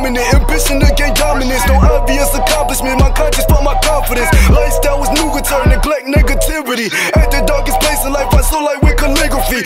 dominant, ambition to gain dominance. No obvious accomplishment, my conscience but my confidence. Lifestyle was new return, neglect negativity. At the darkest place in life, I saw like with calligraphy.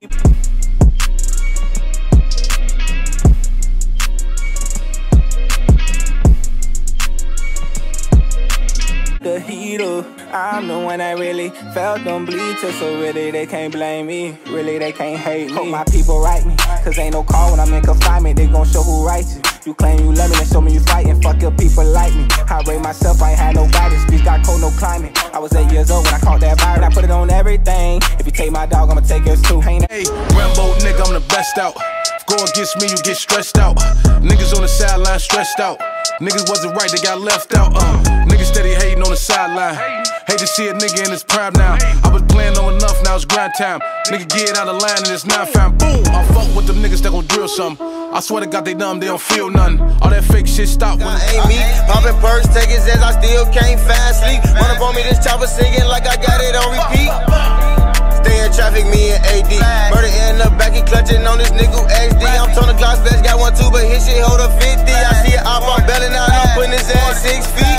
The heater, I'm the one that really felt them bleachers. So really they can't blame me, really they can't hate me. Hope my people write me, cause ain't no call when I'm in confinement. They gon' show who writes you. You claim you love me, then show me you fighting. Fuck your people like me. I rate myself, I ain't had no guidance. Streets got cold, no climate. I was 8 years old when I caught that virus. I put it on everything. If you take my dog, I'ma take yours too. Hey, Rambo nigga, I'm the best out. Go against me, you get stressed out. Niggas on the sideline stressed out. Niggas wasn't right, they got left out. Niggas steady hating on the sideline. Hate to see a nigga in his prime now. I was playing low enough, now it's grind time. Nigga get out of line and it's 9-5. Boom! I fuck with them niggas that gon' drill something. I swear to God they dumb, they don't feel nothing. All that fake shit stop when ain't me. Popping perks, taking Zans, I still can't find sleep. Run up on me, this chopper singing like I got it on repeat. Stay in traffic, me and AD. Murder in the back, he clutching on this nigga XD. I'm Tony Gloss best, got 1 2, but his shit hold a 50. I see it up, I'm belling out, I'm putting his ass 6 feet.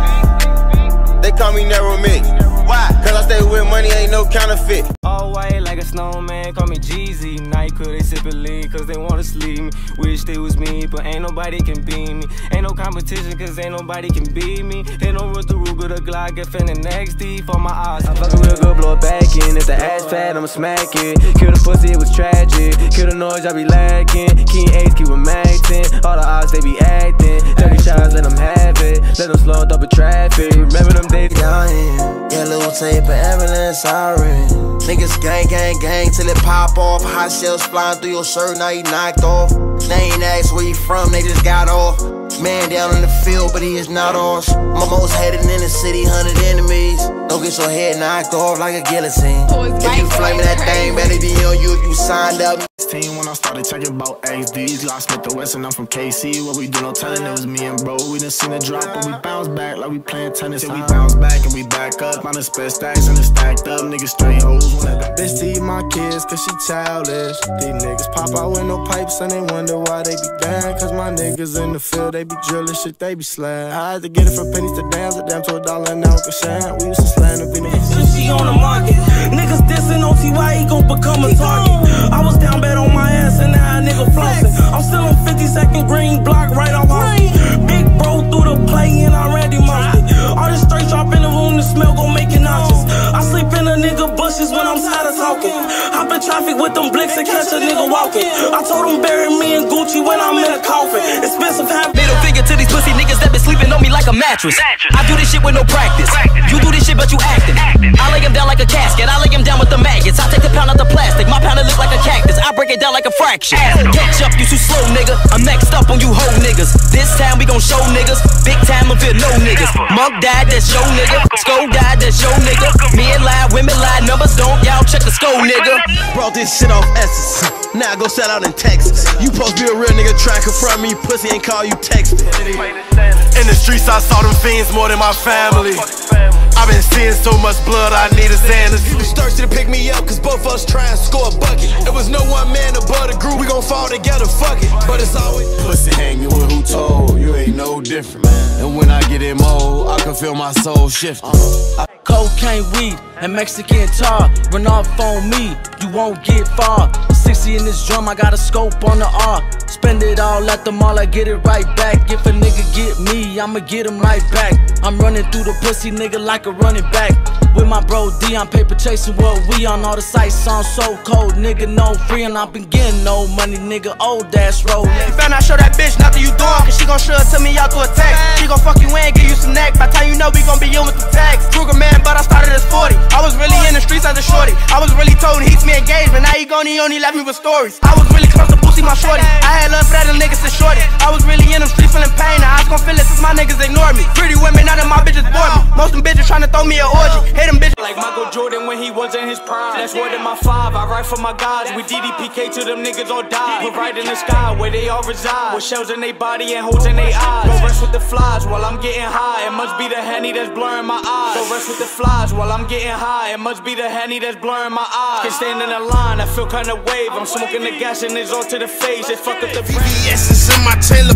They call me narrow mix. Why? Cause I stay with money, ain't no counterfeit. all white like a snowman, call me Jeezy. Night could they sip a lean, cause they wanna sleep me. Wish they was me, but ain't nobody can beat me. Ain't no competition, cause ain't nobody can beat me. They don't run the Ruger, the Glock, get fin the next D for my eyes. I'm fucking real good, blow it back in. If the ass fat, I'ma smack it. Kill the pussy, it was tragic. Kill the noise, I be lacking. King Ace, keep them acting. All the odds, they be acting. 30 shots, let them have it. Let them slow up in traffic. Remember them days? Yellow tape and ambulance siren. Niggas gang, gang, gang till it pop off. Hot shells flying through your shirt, now you knocked off. They ain't asked where you from, they just got off. Man down in the field, but he is not ours. My most hated in the city, 100 enemies. Don't get your head knocked off like a guillotine. If you flaming that thing, better be on you if you signed up. When I started checking about XDs, Lost Smith the West and I'm from KC. What we do, no telling, it was me and bro. We done seen a drop, but we bounce back like we playing tennis. Yeah, we bounce back and we back up. On the spare stacks and it's stacked up. Niggas straight hoes. Bitch to eat my kids, cause she childish. These niggas pop out with no pipes and they wonder why they be down. Cause my niggas in the field, they be drilling shit, they be slaying. I had to get it from pennies to dams, a damn to $1 an hour, cause shine. We used to slam the video. She on the market. Niggas dissing OTY, he gon' become a target. I was down bad on my ass and now a nigga flossing. I'm still on 52nd green block right off Austin. Big bro through the play and I Randy Mossy. All this straight drop in the room, the smell gon' make it nauseous. I sleep in a nigga bushes when I'm tired of talking. Hop in traffic with them blicks and catch a nigga walking. I told him bury me in Gucci when I'm in a coffin. Expensive half. Middle finger to these pussy niggas that been sleeping on me like a mattress. I do this shit with no practice. You do this shit but you acting. I lay him down like a casket. I lay him down with the maggots. I take the pound out the plastic. My pound look like a cactus. I break it down like a fraction. Catch up, you too slow, nigga. I'm next up on you hoe niggas. This time we gon' show niggas. Big time of it, no niggas. Monk died, that's your nigga. Sko died, that's your nigga. Men lie, women lie, numbers don't. Y'all check the Sko nigga. Brought this shit off Essence. Now I go sell out in Texas. You supposed to be a real nigga, try to confront me. Pussy ain't call you text. In the streets, I saw them fiends more than my family. I've been seeing so much blood, I need a Xanax. You was thirsty to pick me up, cause both of us try and score a bucket. It was no one man above the group, we gon' fall together, fuck it. But it's always Pussy hanging with who told, you ain't no different, man. And when I get in mode, I can feel my soul shifting. Cocaine, weed, and Mexican tar. Run off on me, you won't get far. 60 in this drum, I got a scope on the R. Spend it all at the mall, I get it right back. If a nigga get me, I'ma get him right back. I'm running through the pussy nigga like a running back. With my bro D, I'm paper chasing what we on. All the sights on so cold, nigga no free. And I been getting no money, nigga, old dash roll. You found out, show that bitch nothing you doing, cause she gon' show it to me out through a text. She gon' fuck you in, give you some neck. By the time you know, we gon' be in with the tax. Kruger man, but I started as 40. I was really in the streets as a shorty. I was really told he's me engaged, but now he only left me with stories. I was really close to Boosie, my shorty. I had love for that, them niggas since shorty. I was really in them streets feeling pain. Now I was gon' feel it since my niggas ignored me. Pretty women, none of my bitches bore me. Most them bitches tryna throw me an orgy. Hate them bitches like Michael Jordan when he was in his prime. That's word in my 5, I write for my guys. We DDPK till them niggas all die. Put right in the sky where they all reside, with shells in they body and holes in they eyes. Go rest with the flies while I'm getting high. It must be the Henny that's blurring my eyes. Go rest with the flies while I'm getting high. It must be the Henny that's blurring my eyes. Can stand in the line, I feel kinda wave. I'm smoking the gas and it's all to the face. It fuck up the VVS is in my Taylor, boy, this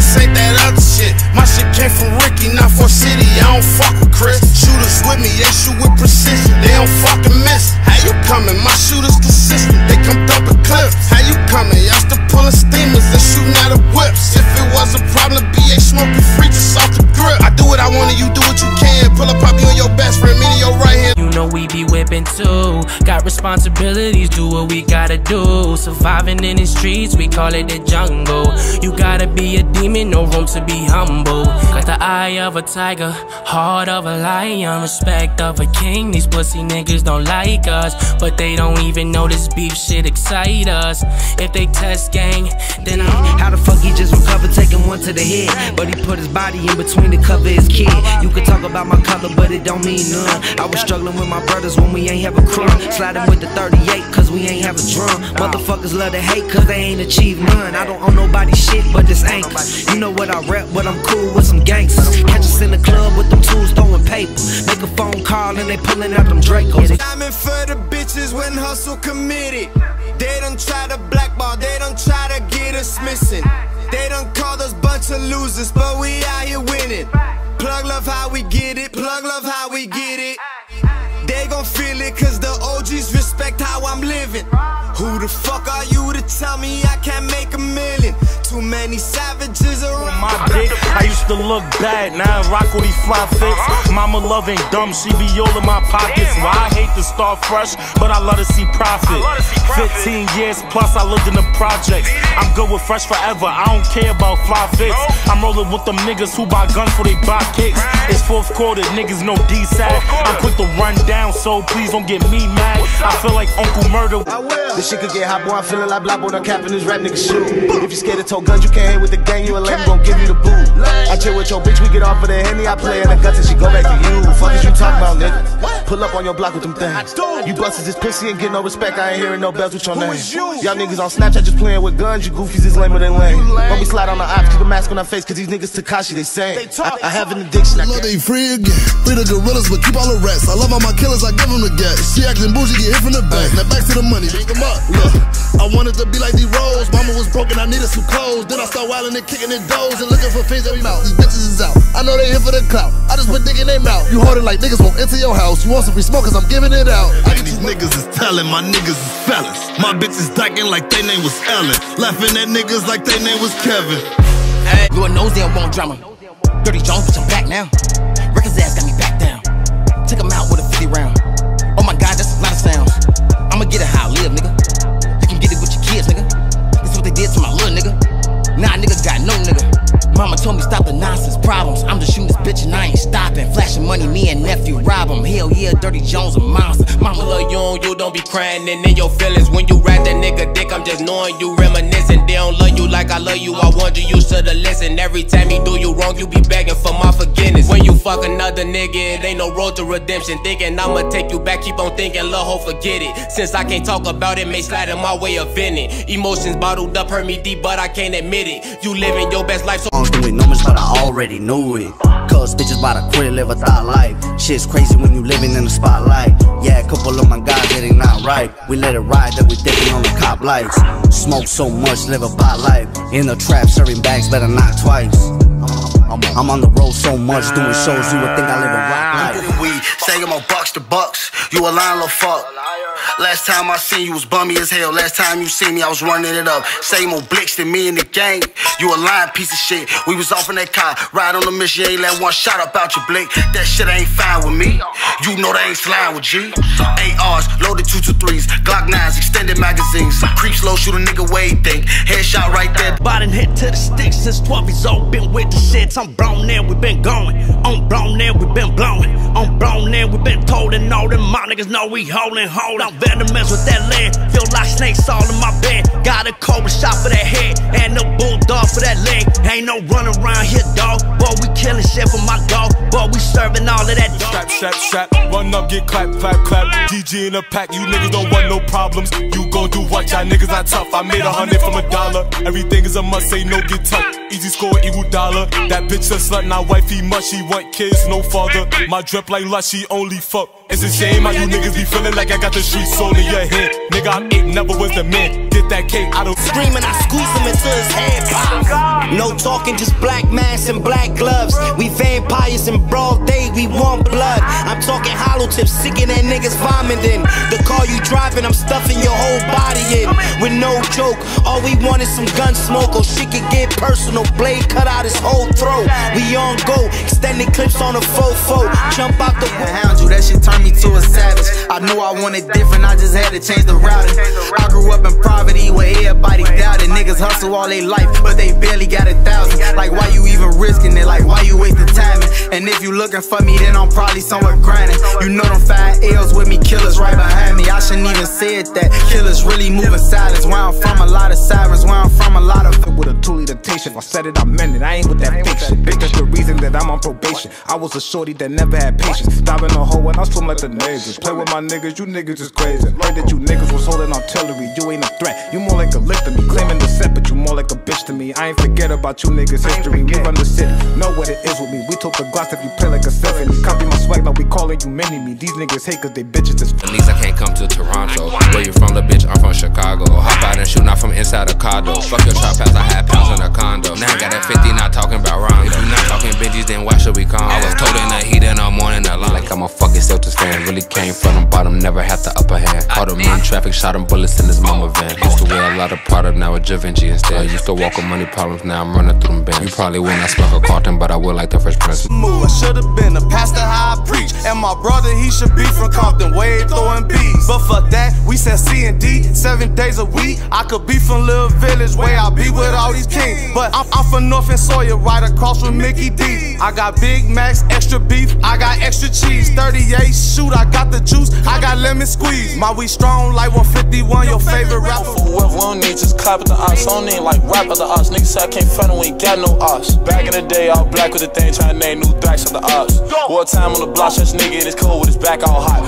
this ain't that other shit. My shit came from Ricky, not for City. I don't fuck with Chris. Shooters with me, they shoot with precision. They don't fucking miss. How you coming? My shooters consistent. They come thumping clips. How you coming? Y'all still pulling steamers and shooting out of whips. If it was a problem, BA smoking free just off the grip. I do what I want and you do what you can. Pull up, pop you on your best friend, me to your right hand. You know we be whipping too. Got responsibilities, do what we gotta do. Surviving in the streets, we call it the jungle. You gotta be a demon, no room to be humble. Got the eye of a tiger, heart of a lion, respect of a king. These pussy niggas don't like us, but they don't even know this beef shit excite us. If they test gang, then how the fuck he just recovered, taking one to the head, but he put his body in between to cover his kid. You could talk about my color, but it don't mean none. I was struggling with my brothers when we ain't have a crumb. Sliding with the 38 cause we ain't have a drum. Motherfuckers love to hate cause they ain't achieved none. I don't own nobody shit but this anchor. You know what I rep, but I'm cool with some gangsters. Catch us in the club with them tools throwing paper. Make a phone call and they pulling out them Dracos. I'm in for the bitches when hustle committed. They done try to blackball, they done try to get us missing. They done called us bunch of losers, but we out here winning. Plug love how we get it, plug love how we get it. They gon' feel it cause the OGs respect how I'm living. Who the fuck are you to tell me I can't make a million? Too many savages around my dick. I used to look bad, now I rock all these fly fits. Mama love ain't dumb, she be all in my pockets. Well, I hate to start fresh, but I love to see profit. 15 years plus I lived in the projects. I'm good with fresh forever, I don't care about fly fits. I'm rolling with them niggas who buy guns for they buy kicks. It's fourth quarter, niggas know D-Sat. I'm quick to run down, so please don't get me mad. I feel like Uncle Murder. This shit could get hot, boy, I'm feeling like Black Boy, I'm capping this rap nigga shoot. If you scared to tow guns, you can't hang with the gang, you a lame, gon' give you the boot. I chill with your bitch, we get off of the Henny, I play in the guts and she go back to you. Fuck is you talking about, nigga? Pull up on your block with them things. You busted this pussy and get no respect, I ain't hearing no bells with your name. Y'all niggas on Snapchat just playing with guns, you goofies is lamer than lame. When we slide on the ops, keep a mask on our face, cause these niggas Takashi, they same. I have an addiction, I love they free again. Free the gorillas, but keep all the rats. I love all my killers, I give them the gas. She acting bougie, get hit from the back. Now back to the money, pick them up. Look, I wanted to be like D-Rose. Mama was broken, I needed some clothes. Then I start wilding and kicking in doors and looking for things every mouth. These bitches is out. I know they here for the clout. I just put dick in their mouth. You holding like niggas won't enter your house. You want some free smoke cause I'm giving it out. These niggas is telling, my niggas is fellas. My bitches dyking like they name was Ellen. Laughing at niggas like they name was Kevin. Hey, Lord knows they don't want drama. Dirty Jones, bitch, I'm back now. Records ass got me back down. Took him out with a 50 round. Oh my god, that's a lot of sounds. I'ma get it how I live, nigga. You can get it with your kids, nigga. This is what they did to my little nigga. Nah, nigga got no nigga. Mama told me stop the nonsense problems. I'm just shooting this bitch and I ain't stopping. Flashing money, me and nephew rob him. Hell yeah, Dirty Jones a monster. Mama love you on you, don't be crying and in your feelings. When you rap that nigga dick, I'm just knowing you reminiscing. They don't love you like I love you, I want you to listen. Every time you do you wrong, you be begging for my forgiveness. When you fuck another nigga, it ain't no road to redemption. Thinking I'ma take you back, keep on thinking, love, hope, forget it. Since I can't talk about it, may slide in my way of venting. Emotions bottled up, hurt me deep, but I can't admit it. You living your best life, so doing numbers, but I already knew it. Cause bitches by the quit, live a thought life. Shit's crazy when you living in the spotlight. Yeah, a couple of my guys getting not right. We let it ride, then we dipping on the cop lights. Smoke so much, live a bot life. In the trap, serving bags, better not twice. I'm on the road so much, doing shows, you would think I live a rock life. We say I'm on bucks to bucks, you a lying little fuck. Last time I seen you was bummy as hell. Last time you seen me, I was running it up. Same old Blix than me in the gang. You a lying piece of shit. We was off in that car, ride on the mission, ain't let one shot up out your blick. That shit ain't fine with me. You know they ain't slime with G. ARs, loaded 223s, Glock 9s, extended magazines. Creep slow, shoot a nigga where he think. Headshot right there. Bottom hit to the sticks since 12 years old. Been with the shits. I'm blown there, we been going. I'm blown there, we been blowing. I'm blown there, we been told, and all them my niggas know we holding. I'm venomous with that lead. Feel like snakes all in my bed. Got a cobra shot for that head and a bulldog for that leg. Ain't no running around here, dog. Boy, we killing chef with my dog. Boy, we serving all of that. Strap, run up, get clap. DG in a pack, you niggas don't want no problems. You gon' do what, y'all niggas not tough. I made 100 from $1. Everything is a must, say no, get tough. Easy score, equal dollar. That bitch a slut, not wifey much. She want kids, no father. My drip like lush, she only fuck. It's a shame how you niggas be feeling like I got the street soul in your head. Nigga, I'm 8, never was the man. Get that cake, I don't screaming, I squeeze him into his head pop. No talking, just black masks and black gloves. We vampires in broad day, we want blood. I'm talking hollow tips, sick of that niggas vomiting. The car you driving, I'm stuffing your whole body in. With no joke, all we want is some gun smoke. Or shit can get personal, blade cut out his whole throat. We on go, extended clips on a fofo. Jump out the hound you, that shit turned me to a savage. I knew I wanted different, I just had to change the routing. I grew up in poverty where everybody doubted. Niggas hustle all their life, but they barely got 1,000. Like why you even risking it, like why you wasting time? And if you looking for me, then I'm probably somewhere grinding. You know them 5 L's with me, killers right behind me. I shouldn't even said that. Killers really moving silence. Where I'm from, a lot of sirens. Where I'm from, a lot of with a 2-liter If I said it, I meant it. I ain't with that fake shit. Bitch, that's the reason that I'm on probation. I was a shorty that never had patience. Diving a hole and I swim like the neighbors. Play with my niggas, you niggas is crazy. Heard that you niggas was holding artillery. You ain't a threat. You more like a lick to me. Claiming the set, but you more like a bitch to me. I ain't forget about you niggas' history. We run the city, know what it is with me. We took the glass if you play like a 7. Copy my swag, now we calling you mini-me. These niggas hate cause they bitches is. At least I can't come to Toronto. Where you from, the bitch? I'm from Chicago. Hop out and shoot, not from inside a condo. Fuck your trap house, I had pounds in a condo. Now I got that 50, not talking about Rondo. If you not talking Benjis, then why should we come? I was told in the heat in the morning, like I'm a fucking Celtics fan. Really came from the bottom, never had the upper hand. Caught him in traffic, shot him bullets in his mama van. Used to wear a lot of product, now a Givenchy instead. Used to walk with money problems, now I'm running through them bands. You probably will not smoke a Carlton, but I will like the Fresh Prince. I should've been a pastor, how I preach. And my brother, he should be from Compton, way throwing bees. But fuck that, we said C and D, 7 days a week. I could be from Little Village, where I be with all these kings. But I'm from North and Sawyer, right across from Mickey D. I got Big Macs, extra beef, I got extra cheese. 38 shoot, I got the juice, I got lemon squeeze. My we strong like 151, your favorite rapper. We don't need just clap at the ops, I don't need like rap at the ops. Niggas say I can't front when we ain't got no ops. Back in the day, all black with the thing, trying to name new tracks at the ops. War time on the block, such nigga in his cold with his back all hot.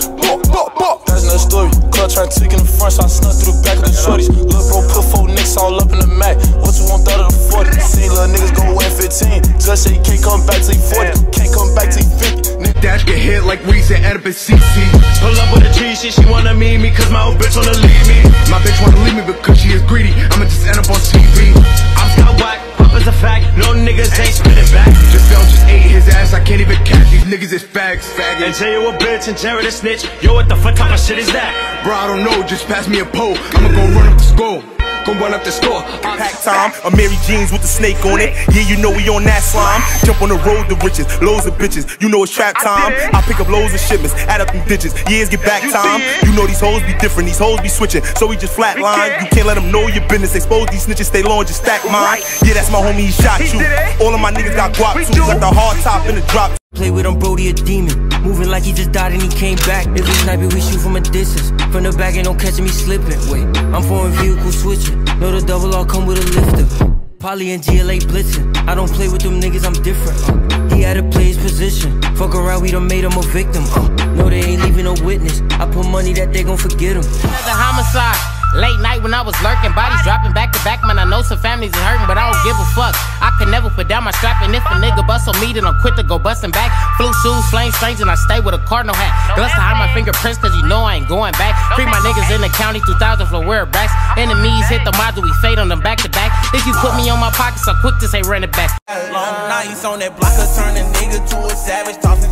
That's another story. Club trying to take in the front, so I snuck through the back of the shorties. Lil' bro put 4 nicks all up in the Mac. What you want, 30 to 40? See little niggas go win 15. Just say you can't come back till you 40. Can't come back till you 50. Dash get hit like Reese and Oedipus CC. Pull up with a G shit, she wanna meet me, cause my old bitch wanna leave me. My bitch wanna leave me because she is greedy. I'ma just end up on TV. I'm got whack, pop is a fact. No niggas ain't spinning back. Just fell, just ate his ass, I can't even catch. These niggas is fags, faggots. And Jay you a bitch and Jared a snitch. Yo, what the fuck type of shit is that? Bro, I don't know, just pass me a pole. I'ma go run up the score. Go run up the score. Pack time, a Mary Jeans with the snake on it. Yeah, you know we on that slime. Jump on the road to riches, loads of bitches. You know it's trap time. I pick up loads of shipments, add up them digits. Years get back time. You know these hoes be different, these hoes be switching. So we just flatline. You can't let them know your business. Expose these snitches, stay low and just stack mine. Yeah, that's my homie, he shot you. All of my niggas got guap too. Got the hard top in the drop. Play with him, Brody a demon. Moving like he just died and he came back. If we snipe it, we shoot from a distance. From the back, ain't no catching me slipping. Wait, I'm foreign vehicle switching. Know the double all come with a lifter. Polly and GLA blitzing. I don't play with them niggas, I'm different. He had to play his position. Fuck around, we done made him a victim. No, they ain't leaving no witness. I put money that they gon' forget him. Another homicide. Late night when I was lurking, bodies dropping back to back. Man, I know some families is hurting, but I don't give a fuck. I could never put down my strap, and if a nigga bust on me, then I'm quick to go bustin' back. Flu shoes, flame strange, and I stay with a cardinal hat. Blessed to hide my fingerprints, cause you know I ain't going back. Free my niggas in the county, 2,000 for whereabouts. Enemies hit the module, we fade on them back to back. If you put me on my pockets, I'm quick to say run it back. Long nights on that blocker, turn a nigga to a savage, tossing